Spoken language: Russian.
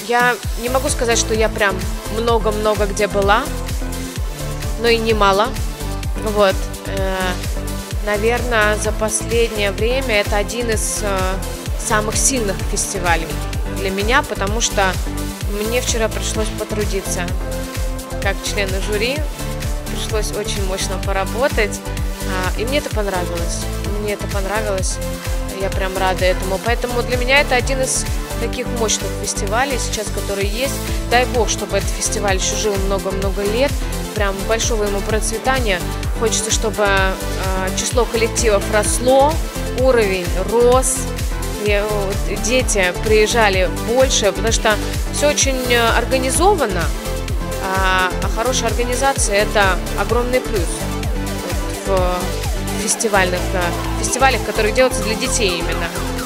Я не могу сказать, что я прям много-много где была, но и немало. Вот. Наверное, за последнее время это один из самых сильных фестивалей для меня, потому что мне вчера пришлось потрудиться как члену жюри, пришлось очень мощно поработать, и мне это понравилось. Мне это понравилось, я прям рада этому. Поэтому для меня это один из таких мощных фестивалей сейчас, которые есть. Дай бог, чтобы этот фестиваль еще жил много-много лет, прям большого ему процветания. Хочется, чтобы число коллективов росло, уровень рос, и дети приезжали больше, потому что все очень организовано, а хорошая организация – это огромный плюс в фестивалях, которые делаются для детей именно.